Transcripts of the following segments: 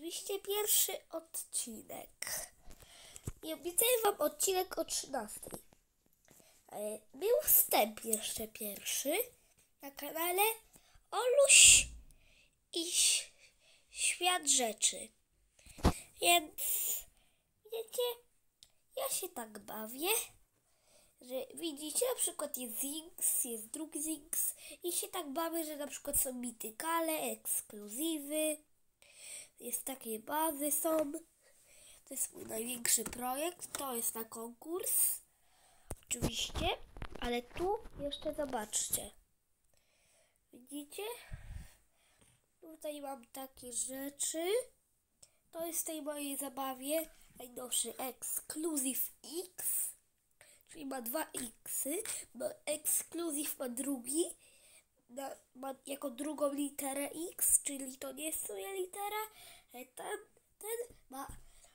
oczywiście pierwszy odcinek. I obiecuję wam odcinek o 13. Był wstęp jeszcze pierwszy na kanale Oluś i Świat Rzeczy. Więc wiecie, ja się tak bawię, że widzicie, na przykład jest Zinx, jest drugi Zinx i się tak bawię, że na przykład są mitykale, ekskluzywy, jest takie bazy są. To jest mój największy projekt, to jest na konkurs, oczywiście, ale tu jeszcze zobaczcie. Widzicie? Tutaj mam takie rzeczy. To jest w tej mojej zabawie najnowszy Exclusive X, czyli ma 2 Xy, bo Exclusive ma drugi, ma jako drugą literę X, czyli to nie jest swoja litera, ten ma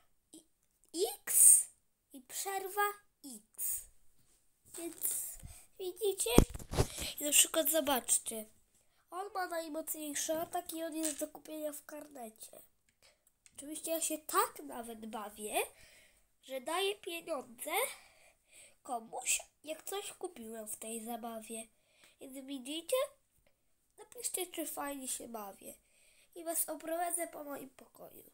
X i przerwa X. Więc widzicie? I na przykład zobaczcie. On ma najmocniejszy atak i on jest do kupienia w karnecie. Oczywiście ja się tak nawet bawię, że daję pieniądze komuś, jak coś kupiłem w tej zabawie. Więc widzicie? Napiszcie, czy fajnie się bawię. I was oprowadzę po moim pokoju.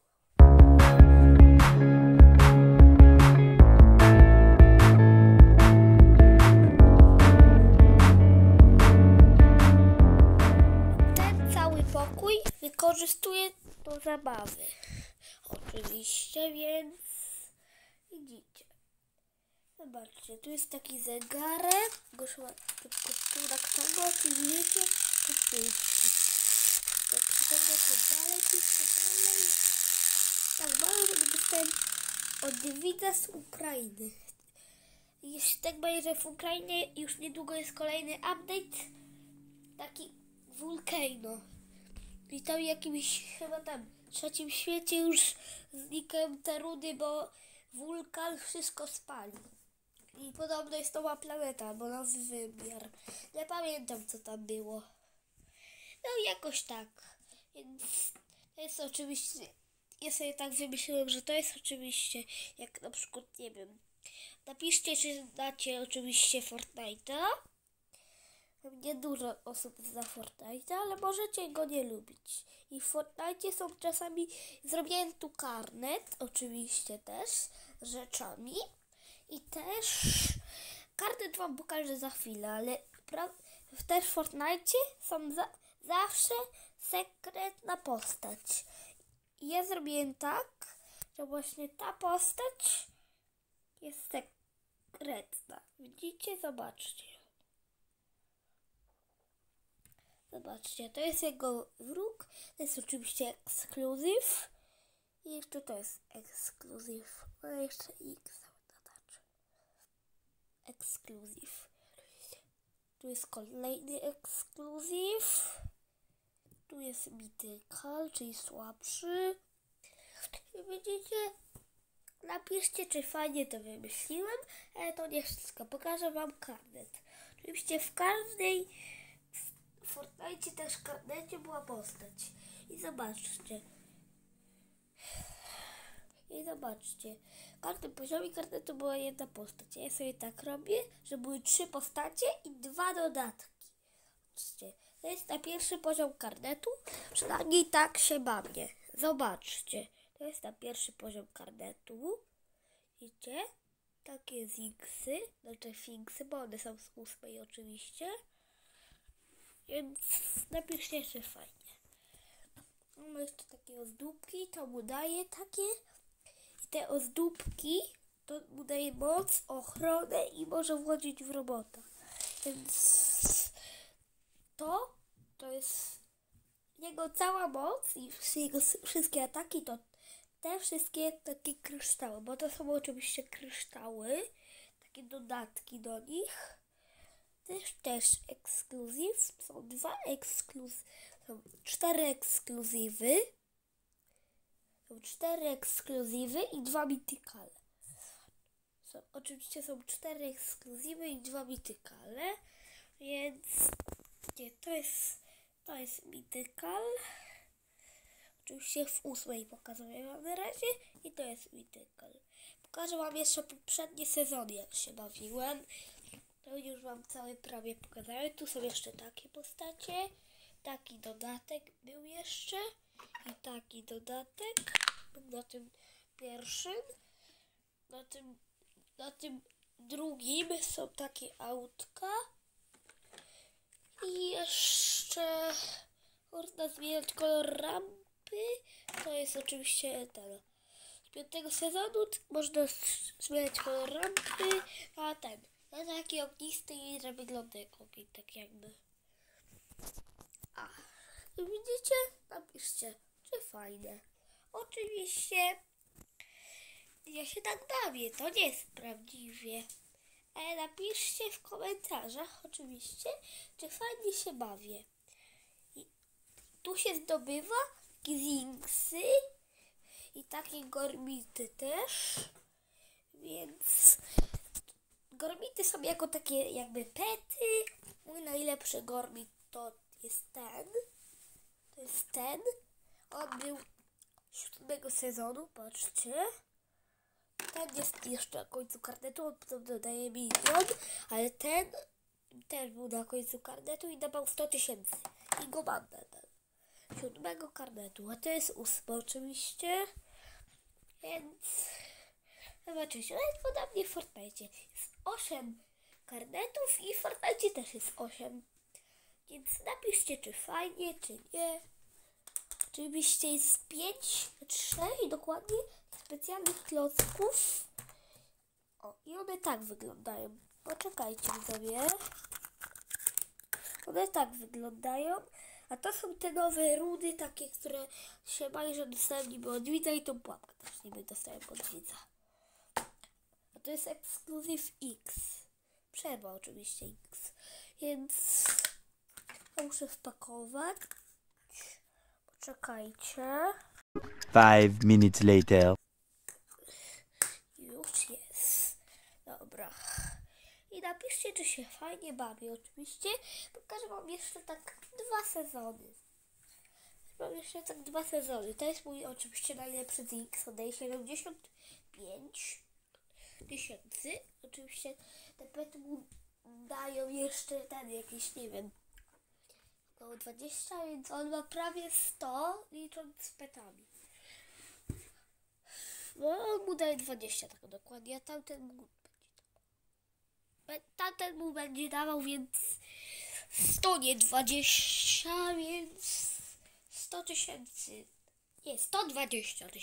Ten cały pokój wykorzystuję do zabawy. Oczywiście, więc widzicie. Zobaczcie, tu jest taki zegarek. Go trzeba tylko tu na kształt i wiecie, to pięknie. Jak przyciągnę to dalej, piszę dalej. Tak mało, żeby dostałem od widza z Ukrainy. Jeśli tak będzie, że w Ukrainie już niedługo jest kolejny update, taki Volcano. I tam jakimś chyba tam w trzecim świecie już znikają te rudy, bo wulkan wszystko spali. I podobno jest nowa planeta, bo nowy wymiar. Nie pamiętam, co tam było. No jakoś tak. Więc to jest oczywiście, ja sobie tak wymyśliłem, że to jest oczywiście, jak na przykład, nie wiem, napiszcie, czy znacie oczywiście Fortnite'a. Nie dużo osób zna Fortnite'a, ale możecie go nie lubić. I w Fortnite'cie są czasami, zrobiłem tu karnet, oczywiście też, z rzeczami. I też karnet wam pokażę za chwilę, ale też w Fortnite'cie są zawsze sekretna postać. I ja zrobiłem tak, że właśnie ta postać jest sekretna. Widzicie? Zobaczcie. Zobaczcie, to jest jego wróg, to jest oczywiście ekskluzyw i jeszcze to jest ekskluzyw, no jeszcze X ekskluzyw. Tu jest kolejny ekskluzyw, tu jest mitykal, czyli słabszy. I widzicie, napiszcie, czy fajnie to wymyśliłem, ale to nie wszystko, pokażę wam karnet. Oczywiście w każdej w Fortnite też w karnecie była postać. I zobaczcie. W każdym poziomie karnetu była jedna postać. Ja sobie tak robię, że były 3 postacie i 2 dodatki. Zobaczcie. To jest na pierwszy poziom karnetu. Przynajmniej tak się bawię. Zobaczcie. To jest na pierwszy poziom karnetu. Widzicie? Takie zigsy. Znaczy finksy, bo one są z 8 oczywiście. Więc napiszcie jeszcze fajnie. Mamy jeszcze takie ozdóbki, to mu daje takie. I te ozdóbki to mu daje moc, ochronę i może wchodzić w robota. Więc to jest jego cała moc i jego wszystkie ataki to te wszystkie takie kryształy, bo to są oczywiście kryształy, takie dodatki do nich. Też ekskluzyw, są 2 ekskluzywy, są 4 ekskluzywy, i 2 mitykale. Oczywiście są 4 ekskluzywy i 2 mitykale, więc nie, to jest mitykal. oczywiście w 8 pokazuję wam na razie i to jest Mythical. Pokażę wam jeszcze poprzednie sezony, jak się bawiłem. To już wam całe prawie pokazałem. Tu są jeszcze takie postacie. Taki dodatek był jeszcze. I taki dodatek. Na tym pierwszym. Na tym drugim są takie autka. I jeszcze można zmieniać kolor rampy. To jest oczywiście ten. Z 5 sezonu można zmieniać kolor rampy. A ten. Na taki ognisty i że wygląda jak ogień, tak jakby. A, widzicie? Napiszcie, czy fajne. Oczywiście, ja się tak bawię, to nie jest prawdziwie. Ale napiszcie w komentarzach, oczywiście, czy fajnie się bawię. I tu się zdobywa Zinksy i takie gormity też. Więc gormity są jako takie jakby pety. Mój najlepszy gormit to jest ten. To jest ten. On był 7 sezonu, patrzcie. Ten jest jeszcze na końcu karnetu, on potem dodaje milion, ale ten też był na końcu karnetu i dawał 100 000. I go mam nadal. 7 karnetu, a to jest 8 oczywiście. Więc zobaczycie, nawet podobnie w Fortnite jest 8 karnetów i w Fortnite też jest 8. Więc napiszcie, czy fajnie, czy nie. Oczywiście jest 5, 6 dokładnie specjalnych klocków. O, i one tak wyglądają. Poczekajcie sobie. One tak wyglądają. A to są te nowe rudy, takie, które się majże dostałem niby od widza i tą pułapkę też niby dostałem od widza. A to jest Exclusive X. Przerwa oczywiście X. Więc ja muszę wpakować. Poczekajcie. 5 minutes later. Już jest. Dobra. I napiszcie, czy się fajnie bawię. Oczywiście pokażę wam jeszcze tak 2 sezony. Mam jeszcze tak 2 sezony. To jest mój oczywiście najlepszy Zinks. On daje 75 000. Oczywiście te pety mu dają jeszcze ten jakiś, nie wiem, około 20, więc on ma prawie 100, licząc z petami. No, on mu daje 20 tak dokładnie, a tamten mu będzie dawał, więc 100, nie 20, więc 100 000. Nie, 120 000.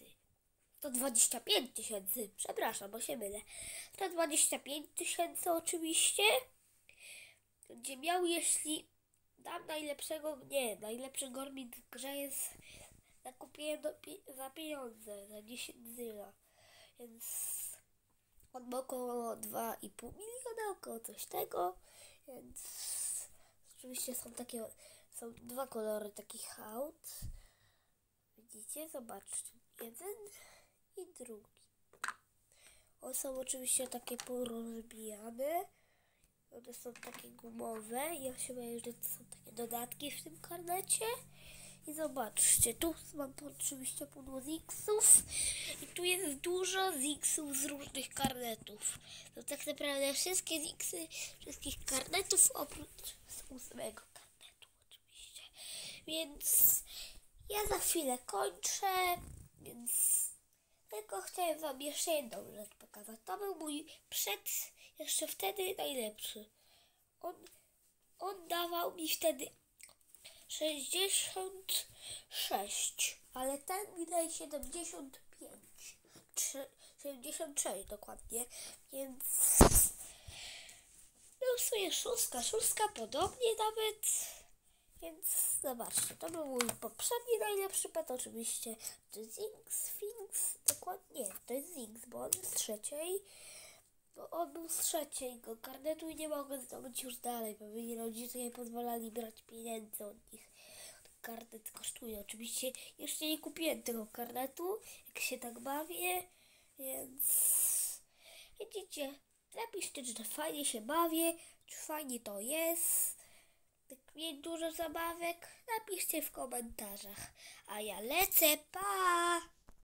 125 000, przepraszam, bo się mylę. 125 000 oczywiście. Będzie miał, jeśli dam najlepszy gormit w grze jest, zakupiłem za pieniądze, za 10 zyla. Więc on ma około 2,5 miliona, około coś tego. Więc oczywiście są 2 kolory takich aut. Widzicie? Zobaczcie. Jeden i drugi. One są oczywiście takie porozbijane. One są takie gumowe. Ja się boję, że to są takie dodatki w tym karnecie. I zobaczcie, tu mam oczywiście pudło Zingsów. I tu jest dużo Zingsów z różnych karnetów. To tak naprawdę wszystkie Zingsy, wszystkich karnetów oprócz z 8 karnetu oczywiście. Więc ja za chwilę kończę, więc tylko chciałem wam jeszcze jedną rzecz pokazać. To był mój jeszcze wtedy najlepszy. On dawał mi wtedy 66, ale ten mi daje 75, 76 dokładnie, więc no w sumie szóstka podobnie nawet. Więc zobaczcie, to był mój poprzedni najlepszy pet oczywiście. To jest Sphinx, dokładnie, to jest Zinks, bo on jest z 3. Bo on był z 3 karnetu i nie mogę zdobyć już dalej, bo mi rodzice nie pozwalali brać pieniędzy od nich. Karnet kosztuje, oczywiście jeszcze nie kupiłem tego karnetu, jak się tak bawię, więc widzicie, napiszcie, czy fajnie się bawię, czy fajnie to jest. Tak mieć dużo zabawek, napiszcie w komentarzach. A ja lecę, pa!